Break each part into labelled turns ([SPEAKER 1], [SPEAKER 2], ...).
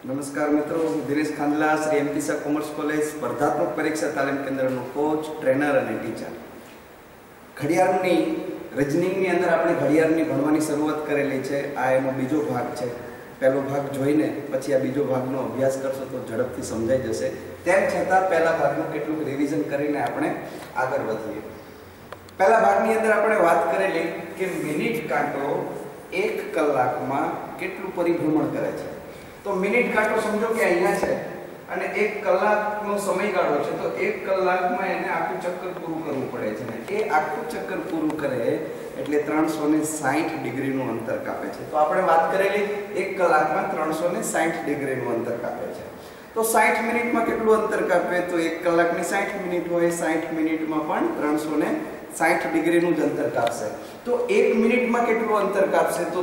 [SPEAKER 1] નમસ્કાર મિત્રો, હું દિનેશ ખાંડલા, શ્રી એમપીસા કોમર્સ કોલેજ સ્પર્ધાત્મક પરીક્ષા તાલીમ કેન્દ્રનો કોચ, ટ્રેનર અને ટીચર. ઘડિયાળની રીઝનિંગની અંદર આપણે ઘડિયાળની ભણવાની શરૂઆત કરેલી છે. આ એનો બીજો ભાગ છે. પહેલો ભાગ જોઈને પછી આ બીજો ભાગનો અભ્યાસ કરશો તો ઝડપથી સમજાઈ જશે. તેમ છતાં પહેલા ભાગનું કેટલુંક રિવિઝન કરીને આપણે આગળ વધીએ. પહેલા ભાગની અંદર આપણે વાત કરેલી કે મિનિટ કાંટો 1 કલાકમાં કેટલું પરિભ્રમણ કરે છે. તો મિનિટ કાંટો સમજો કે અહીંયા છે અને 1 કલાકનો સમયગાળો છે, તો 1 કલાકમાં એને આખું ચક્કર પૂરું કરવું પડે છે ને એ આખું ચક્કર પૂરું કરે એટલે 360 ડિગ્રીનું અંતર કાપે છે. તો આપણે વાત કરેલી 1 કલાકમાં 360 ડિગ્રીનું અંતર કાપે છે. તો 60 મિનિટમાં કેટલું અંતર કાપે? તો 1 કલાકની 60 મિનિટ હોય, 60 મિનિટમાં પણ 360 ડિગ્રીનું જ અંતર કાપશે. તો 1 મિનિટમાં કેટલું અંતર કાપશે? તો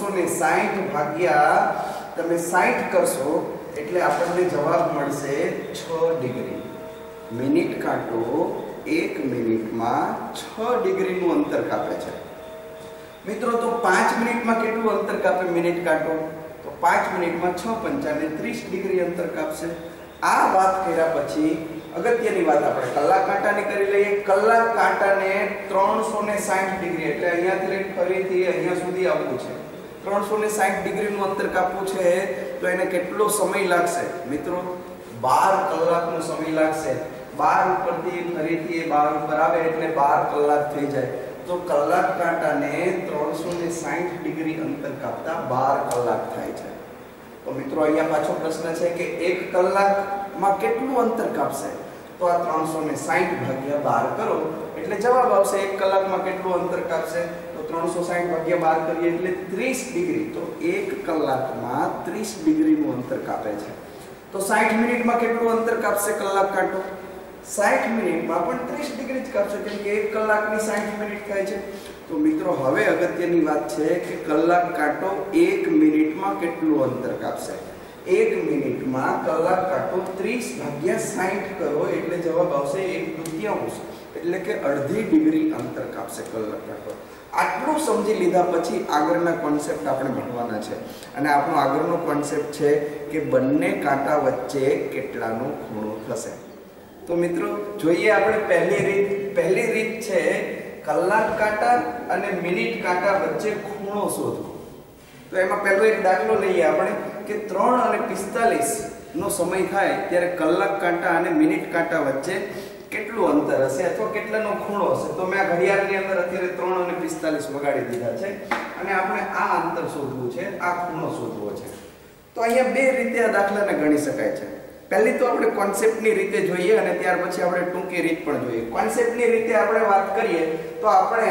[SPEAKER 1] 360 ભાગ્યા તમે 60 કરશો એટલે આપણને જવાબ મળશે 6 ડિગ્રી. મિનિટ કાંટો 1 મિનિટમાં 6 ડિગ્રીનું અંતર કાપે છે. મિત્રો, તો 5 મિનિટમાં કેટલું અંતર કાપે મિનિટ કાંટો? તો 5 મિનિટમાં 6 પંચાને 30 ડિગ્રી અંતર કાપશે. આ વાત કર્યા પછી અગત્યની વાત આપણે કલાક કાંટાની કરી લઈએ. કલાક કાંટાને 360 ડિગ્રી એટલે અહીંયાથી લઈને ફરીથી અહીંયા સુધી આવવું છે. 360 ડિગ્રીનું અંતર કાપવું છે તો એને કેટલો સમય લાગશે? મિત્રો, 12 કલાકનો સમય લાગશે. 12 ઉપરથી ફરીથી 12 ઉપર આવે એટલે 12 કલાક થઈ જાય. તો કલાક કાંટાને 360 ડિગ્રી અંતર કાપતા 12 કલાક થાય છે. તો મિત્રો, અહીંયા પાછો પ્રશ્ન છે કે 1 કલાકમાં કેટલું અંતર કાપશે? તો આ 360 ભાગ્યા 12 કરો એટલે જવાબ આવશે 1 કલાકમાં કેટલું અંતર કાપશે? 360 ભાગ્યા 12 કરીએ એટલે 30 ડિગ્રી. તો 1 કલાકમાં 30 ડિગ્રીનું અંતર કાપે છે. તો 60 મિનિટમાં કેટલું અંતર કાપશે કલાક કાંટો? 60 મિનિટમાં પણ 30 ડિગ્રી જ કાપશે, કેમ કે 1 કલાકની 60 મિનિટ થાય છે. તો મિત્રો, હવે અગત્યની વાત છે કે કલાક કાંટો 1 મિનિટમાં કેટલું અંતર કાપશે? 1 મિનિટમાં કલાક કાંટો 30 ભાગ્યા 60 કરો એટલે જવાબ આવશે 1/2, એટલે કે અડધી ડિગ્રી અંતર કાપશે કલાક કાંટો. આટલું સમજી લીધા પછી આગળના કોન્સેપ્ટ આપણે ભણવાના છે અને આપણો આગળનો કોન્સેપ્ટ છે કે બંને કાંટા વચ્ચે કેટલાનો ખૂણો થશે. તો મિત્રો, જોઈએ આપણે પહેલી રીત છે કલાક કાંટા અને મિનિટ કાંટા વચ્ચે ખૂણો શોધવો. તો એમાં પહેલો એક દાખલો લઈએ આપણે કે 3 અને 45 નો સમય થાય ત્યારે કલાક કાંટા અને મિનિટ કાંટા વચ્ચે કેટલું અંતર હશે અથવા કેટલાનો ખૂણો હશે. તો મેં આ ઘડિયાળની અંદર અત્યારે 3 અને 45 વગાડી દીધા છે અને આપણે આ અંતર શોધવું છે, આ ખૂણો શોધવો છે. તો અહીંયા બે રીતે આ દાખલાને ગણી શકાય છે. પહેલી તો આપણે કોન્સેપ્ટની રીતે જોઈએ અને ત્યાર પછી આપણે ટૂંકી રીત પણ જોઈએ. કોન્સેપ્ટની રીતે આપણે વાત કરીએ તો આપણે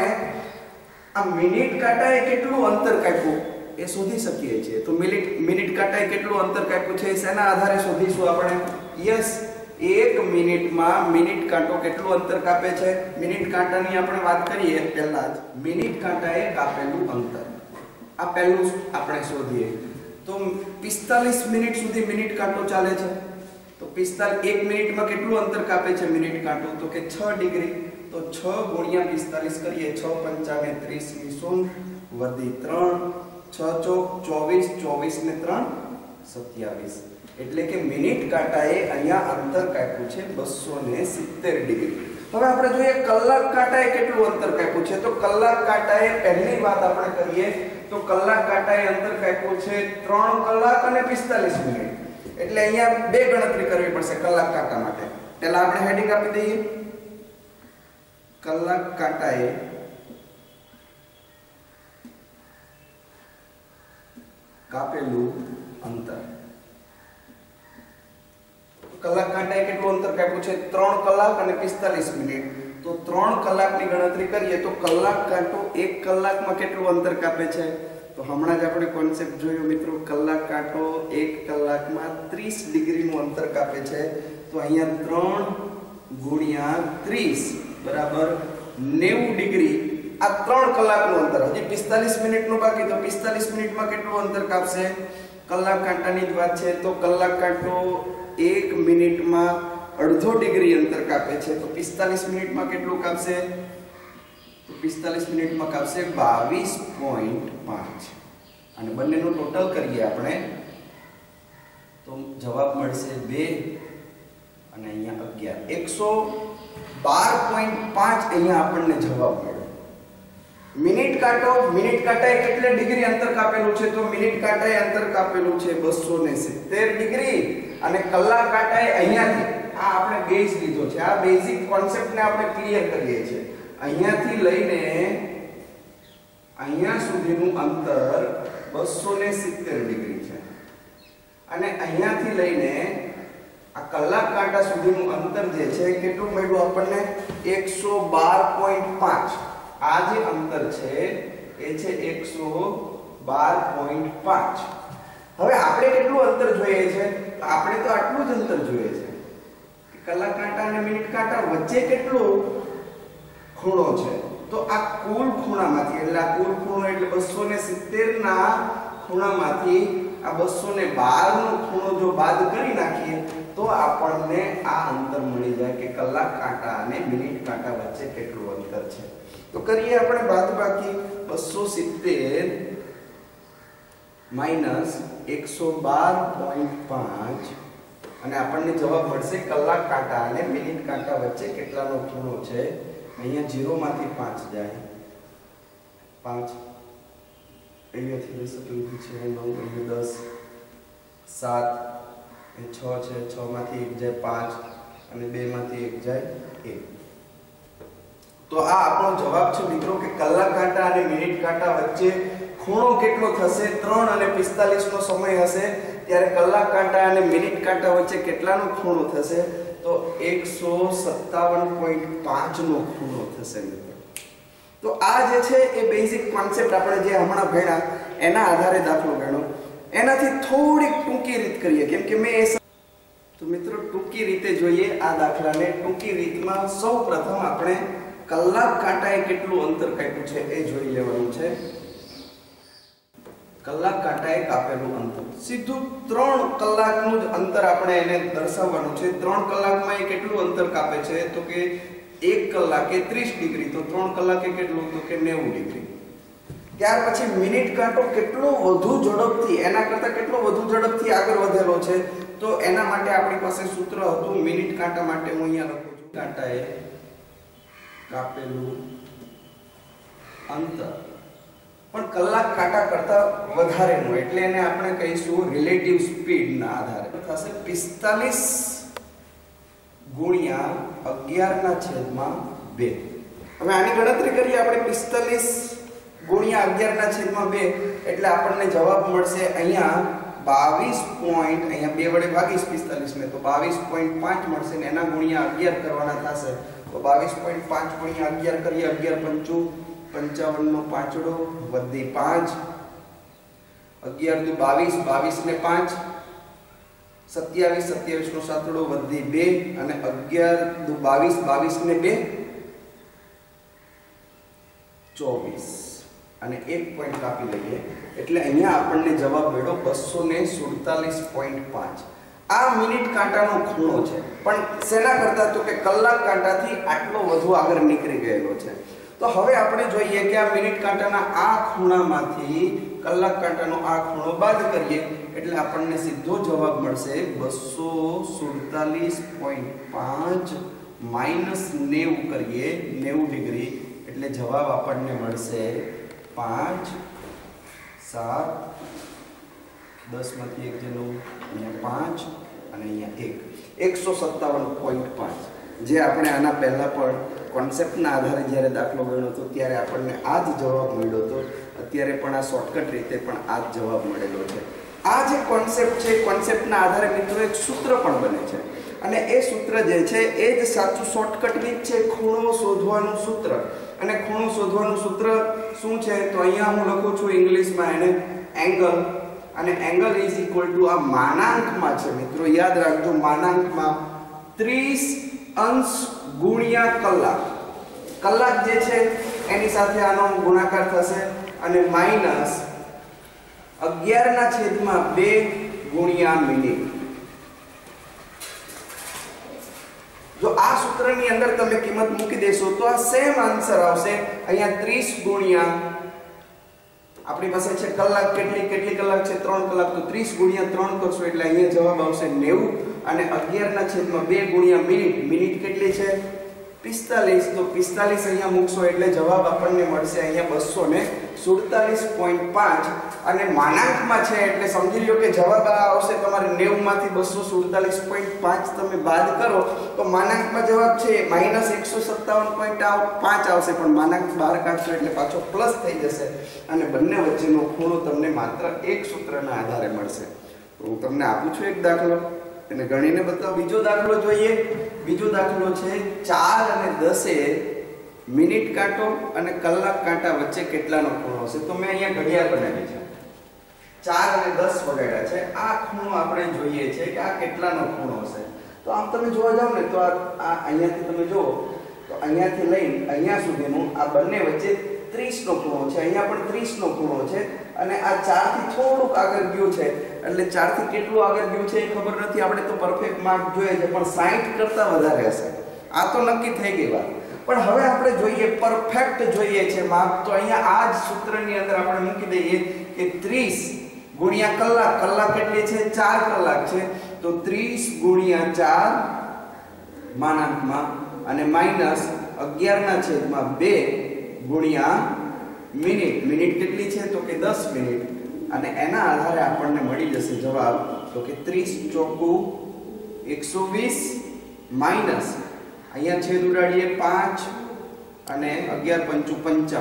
[SPEAKER 1] આ મિનિટ કાંટાએ કેટલું અંતર કાપ્યું એ શોધી શકીએ છીએ. તો મિનિટ કાંટાએ કેટલું અંતર કાપ્યું છે શેના આધારે શોધીશું આપણે? યસ, 1 મિનિટમાં મિનિટ કાંટો કેટલું અંતર કાપે છે? મિનિટ કાંટાની આપણે વાત કરીએ પહેલા જ મિનિટ કાંટાએ કાપેલું અંતર. આ પહેલું આપણે શોધીએ. તો 45 મિનિટ સુધી મિનિટ કાંટો ચાલે છે. તો 1 મિનિટમાં કેટલું અંતર કાપે છે મિનિટ કાંટો? તો કે 6 ડિગ્રી. તો 6 ગુણ્યા 45 કરીએ, 6 પંચાને 30 શૂન્ય વધી 3, 6 ચોક 24, 24 ને 3 27. એટલે કે મિનિટ કાંટાએ અહીંયા અંતર કાપ્યું છે 270 ડિગ્રી. હવે આપણે જોઈએ કલાક કાંટાએ કેટલું અંતર કાપ્યું છે. તો કલાક કાંટાએ પહેલી વાત આપણે કરીએ તો કલાક કાંટાએ અંતર કાપ્યું છે 3 કલાક અને 45 મિનિટ. એટલે અહીંયા બે ગણતરી કરવી પડશે કલાક કાંટા માટે. પહેલા આપણે હેડિંગ આપી દઈએ કલાક કાંટાએ કાપેલું અંતર. કલાક કાંટાએ કેટલું અંતર કાપ્યું છે? 3 કલાક અને 45 મિનિટ. તો 3 કલાકની ગણતરી કરીએ તો કલાક કાંટો 1 કલાકમાં કેટલું અંતર કાપે છે? તો હમણાં જ આપણે કોન્સેપ્ટ જોયો મિત્રો, કલાક કાંટો 1 કલાકમાં 30 ડિગ્રીનું અંતર કાપે છે. તો અહીંયા 3 ગુણ્યા 30 બરાબર 90 ડિગ્રી. આ 3 કલાકનું અંતર. હજી 45 મિનિટનું બાકી. તો 45 મિનિટમાં કેટલું અંતર કાપશે? કલાક કાંટાની જ વાત છે તો કલાક કાંટો 1 મિનિટમાં અડધો ડિગ્રી અંતર કાપે છે. તો 45 મિનિટમાં કેટલું કાપશે? તો 45 મિનિટમાં કાપશે 22.5 અને બંનેનું ટોટલ કરીએ આપણે તો જવાબ મળશે 2 અને અહીંયા 11 112.5 અહીંયા આપણને જવાબ મળ્યો. મિનિટ કાંટાએ કેટલા ડિગ્રી અંતર કાપેલું છે? તો મિનિટ કાંટાએ અંતર કાપેલું છે 270 ડિગ્રી અને કલાક કાંટાએ અહીંયાથી આ આપણે બેઝ લીધો છે. આ બેઝિક કોન્સેપ્ટને આપણે ક્લિયર કરીએ છીએ. અહીંયાથી લઈને અહીંયા સુધીનું અંતર 270 ડિગ્રી છે અને અહીંયાથી લઈને આ કલાક કાંટા સુધીનું અંતર જે છે કેટલું મળ્યું આપણને? 112.5. આ જે અંતર છે એ છે 112.5. હવે આપણે કેટલું અંતર જોઈએ છે? આપણે તો આટલું જ અંતર જોઈએ છે કે કલાક કાંટા અને મિનિટ કાંટા વચ્ચે કેટલું ખૂણો છે. તો આ કુલ ખૂણામાંથી એટલે આ કુલ ખૂણો એટલે 270 ના ખૂણામાંથી આ 212 નો ખૂણો જો બાદ કરી નાખીએ તો આપણને આ અંતર મળી જાય કે કલાક કાંટા અને મિનિટ કાંટા વચ્ચે કેટલું અંતર છે. તો કરીએ આપણે બાદબાકી 270 માઈનસ 112.5 અને આપણને જવાબ મળશે કલાક કાંટા અને મિનિટ કાંટા વચ્ચે કેટલાનો ખૂણો છે. અહીંયા 0 માંથી 5 જાય 5 અહીંયાથી લઈ શકીએ છે 9 અહીંયા 10 7 અને 6 છે 6 માંથી 1 જાય 5 અને 2 માંથી 1 જાય 1. તો આ આપણો જવાબ છે મિત્રો કે કલાક કાંટા અને મિનિટ કાંટા વચ્ચે ખૂણો કેટલો થશે? 3 અને 45 નો સમય હશે ત્યારે કલાક કાંટા અને મિનિટ કાંટા વચ્ચે કેટલાનો ખૂણો થશે? તો 157.5 નો ખૂણો થશે મિત્રો. તો આ જે છે એ બેઝિક કોન્સેપ્ટ આપણે જે હમણાં ભણ્યા એના આધારે દાખલો ગણો. એનાથી થોડીક ટૂંકી રીત કરીએ કેમ કે મેં તો મિત્રો ટૂંકી રીતે જોઈએ આ દાખલાને. ટૂંકી રીતમાં સૌપ્રથમ આપણે કલાક કાંટાએ કેટલું અંતર કાપ્યું છે એ જોઈ લેવાનું છે. કલાક કાંટાએ કાપેલું અંતર સીધું 3 કલાકનું જ અંતર આપણે એને દર્શાવવાનું છે. 3 કલાકમાં એ કેટલું અંતર કાપે છે? તો કે 1 કલાકે 30 ડિગ્રી. તો 3 કલાકે કેટલું? તો કે 90 ડિગ્રી. ત્યાર પછી મિનિટ કાંટો કેટલો વધુ ઝડપથી એના કરતાં કેટલો વધુ ઝડપથી આગળ વધેલો છે તો એના માટે આપણી પાસે સૂત્ર હતું મિનિટ કાંટા માટે. હું અહીંયા લખું છું કાંટાએ કાપેલું અંતર પણ કલાક કાંટા કરતા વધારેનું એટલે એને આપણે કહીશું રિલેટિવ સ્પીડના આધારે થશે 45 ગુણ્યા 11/2. હવે આની ગણતરી કરીએ આપણે 45 ગુણ્યા 11/2 એટલે આપણને જવાબ મળશે અહીંયા 22 પોઈન્ટ અહીંયા 2 વડે ભાગીશ 45 ને તો 22.5 મળશે ને એના ગુણ્યા 11 કરવાના થશે તો 22.5 ગુણ્યા 11 કરીએ 11 55 નો પાંચડો વધી 5 11 દુ 22 22 ને 5 27 27 નો સાતડો વધી 2 અને 11 દુ 22 22 ને 2 24 અને 1 પોઈન્ટ કાપી લઈએ એટલે અહીંયા આપણને જવાબ મળ્યો 247.5. આ મિનિટ કાંટાનો ખૂણો છે પણ શેના કરતા તો કે કલાક કાંટાથી આટલો વધુ આગળ નીકળી ગયેલો છે. તો હવે આપણે જોઈએ કે આ મિનિટ કાંટાના આ ખૂણામાંથી કલાક કાંટાનો આ ખૂણો બાદ કરીએ એટલે આપણને સીધો જવાબ મળશે 247.5 માઈનસ 90 કરીએ 90 ડિગ્રી એટલે જવાબ આપણને મળશે 5 7 10 માંથી 1 જેનું અહીંયા 5 અને અહીંયા 1 157.5 જે આપણે આના પહેલા પણ કોન્સેપ્ટના આધારે જ્યારે દાખલો ગણ્યો હતો ત્યારે આપણને આ જ જવાબ મળ્યો હતો. અત્યારે પણ આ શોર્ટકટ રીતે પણ આ જ જવાબ મળેલો છે. આ જે કોન્સેપ્ટ છે કોન્સેપ્ટના આધારે મિત્રો એક સૂત્ર પણ બને છે અને એ સૂત્ર જે છે એ જ સાચું શોર્ટકટ રીત છે ખૂણો શોધવાનું સૂત્ર. અને ખૂણો શોધવાનું સૂત્ર શું છે તો અહીંયા હું લખું છું ઇંગ્લિશમાં એને એંગલ અને એંગલ ઇઝ ઇક્વલ ટુ આ માનાંકમાં છે મિત્રો યાદ રાખજો માનાંકમાં 30 અંશ ગુણ્યા કલાક. કલાક જે છે એની સાથે આનો ગુણાકાર થશે અને માઈનસ 11/2 ગુણ્યા મિનિટ. જો આ સૂત્રની અંદર તમે કિંમત મૂકી દેશો તો આ સેમ આન્સર આવશે. અહીંયા 30 ગુણ્યા આપણી પાસે છે કલાક, કેટલી કલાક છે 3 કલાક, તો 30 ગુણ્યા 3 કરશો એટલે અહીંયા જવાબ આવશે 90 અને 11/2 ગુણ્યા મિનિટ કેટલી છે 45, તો 45 અહીંયા મૂકશો એટલે જવાબ આપણને મળશે અહીંયા 247.5 અને માનાંકમાં છે એટલે સમજી લ્યો કે જવાબ આ આવશે તમારે 90 માંથી 247.5 તમે બાદ કરો તો માનાંકમાં જવાબ છે -157.5 આવશે, પણ માનાંક બહાર કાઢશો એટલે પાછો પ્લસ થઈ જશે અને બંને વચ્ચેનો ખૂણો તમને માત્ર એક સૂત્રના આધારે મળશે. તો હું તમને આપું છું એક દાખલો, એને ગણીને બતાવો. બીજો દાખલો જોઈએ. બીજો દાખલો છે 4 અને 10 મિનિટ કાંટો અને કલાક કાંટા વચ્ચે કેટલાનો ખૂણો હશે. તો મેં અહીંયા ઘડિયાળ બનાવી છે, 4 અને 10 વગાડ્યા છે. આ ખૂણો આપણે જોઈએ છે કે આ કેટલાનો ખૂણો હશે. તો આમ તમે જોવા જાવ ને તો આ અહીંયાથી તમે જુઓ તો અહીંયાથી લઈને અહીંયા સુધીનું આ બંને વચ્ચે 30 નો ખૂણો છે, અહીંયા પણ 30 નો ખૂણો છે અને આ 4 થી થોડુંક આગળ ગયું છે એટલે 4 થી કેટલું આગળ ગયું છે એ ખબર નથી, આપણે તો પરફેક્ટ માર્ક જોઈએ છે પણ 60 કરતા વધારે હશે. આ તો નક્કી થઈ ગઈ વાત. પણ હવે આપણે જોઈએ પરફેક્ટ જોઈએ છે માપ, તો અહીંયા આ જ સૂત્રની અંદર આપણે મૂકી દઈએ કે 30 ગુણ્યા કલાક, કલાક કેટલી છે 4 કલાક છે, તો 30 ગુણ્યા 4 માનાંકમાં અને માઈનસ 11/2 ગુણ્યા મિનિટ કેટલી છે તો કે 10 મિનિટ અને એના આધારે આપણને મળી જશે જવાબ તો કે 30 ચોકું 120 માઈનસ અહીંયા છેદ ઉડાડીએ 5 અને 11 પંચું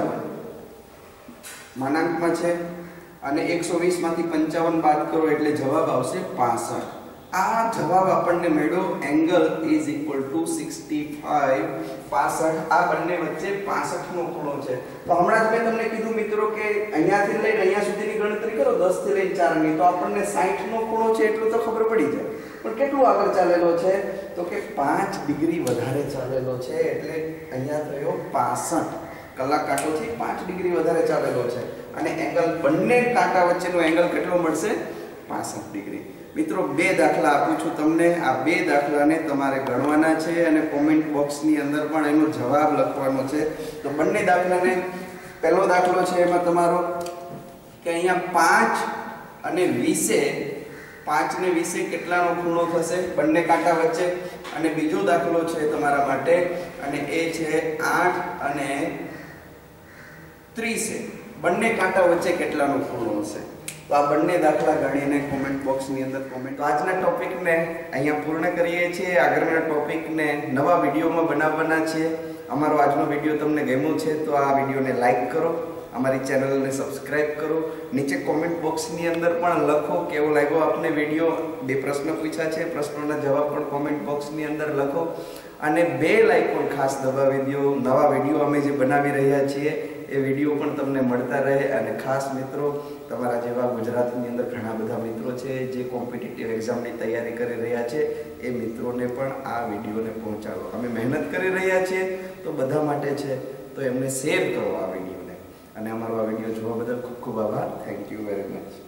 [SPEAKER 1] 55 માનાંકમાં છે અને 120 માંથી 55 બાદ કરો એટલે જવાબ આવશે 65. આ જવાબ આપણને મળ્યો એંગલ ઇઝ ઇક્વલ ટુ 65. આ બંને વચ્ચે 65 નો ખૂણો છે. તો હમણાં જ મેં તમને કીધું મિત્રો કે અહીંયાથી લઈને અહીંયા સુધીની ગણતરી કરો 10 થી લઈને 4 ની, તો આપણને 60 નો ખૂણો છે એટલું તો ખબર પડી જાય. પણ કેટલું આગળ ચાલેલો છે તો કે 5 ડિગ્રી વધારે ચાલેલો છે એટલે અહીંયા થયો 65. કલાક કાંટો થી 5 ડિગ્રી વધારે ચાલેલો છે અને એંગલ બંને કાંટા વચ્ચેનો એંગલ કેટલો મળશે 65 ડિગ્રી. મિત્રો બે દાખલા આપું છું તમને. આ બે દાખલાને તમારે ગણવાના છે અને કોમેન્ટ બોક્સની અંદર પણ એનો જવાબ લખવાનો છે. તો બંને દાખલાને, પહેલો દાખલો છે એમાં તમારો કે અહીંયા 5 અને 20 5 ને 20 કેટલાનો ખૂણો થશે બંને કાંટા વચ્ચે, અને બીજો દાખલો છે તમારા માટે અને એ છે 8 અને 30 બંને કાંટા વચ્ચે કેટલાનો ખૂણો હશે. તો આ બંને દાખલા ગણીને કોમેન્ટ બોક્સની અંદર કોમેન્ટ. તો આજના ટોપિકને અહીંયા પૂર્ણ કરીએ છીએ. આગળના ટોપિકને નવા વિડીયોમાં બનાવવાના છે. અમારો આજનો વિડીયો તમને ગમ્યો છે તો આ વિડીયોને લાઈક કરો, અમારી ચેનલને સબસ્ક્રાઇબ કરો. નીચે કોમેન્ટ બોક્સની અંદર પણ લખો કેવો લાગ્યો આપને વિડીયો. 2 પ્રશ્ન પૂછ્યા છે, પ્રશ્નોના જવાબ પણ કોમેન્ટ બોક્સની અંદર લખો અને બેલ આઇકોન ખાસ દબાવી દો. નવા વિડીયો અમે જે બનાવી રહ્યા છીએ એ વિડીયો પણ તમને મળતા રહે. અને ખાસ મિત્રો, તમારા જેવા ગુજરાતની અંદર ઘણા બધા મિત્રો છે જે કોમ્પિટિટિવ એક્ઝામની તૈયારી કરી રહ્યા છે, એ મિત્રોને પણ આ વિડીયોને પહોંચાડો. અમે મહેનત કરી રહ્યા છીએ તો બધા માટે છે, તો એમને શેર કરો આ વિડીયોને. અને અમારો આ વિડીયો જોવા બદલ ખૂબ ખૂબ આભાર. Thank you very much.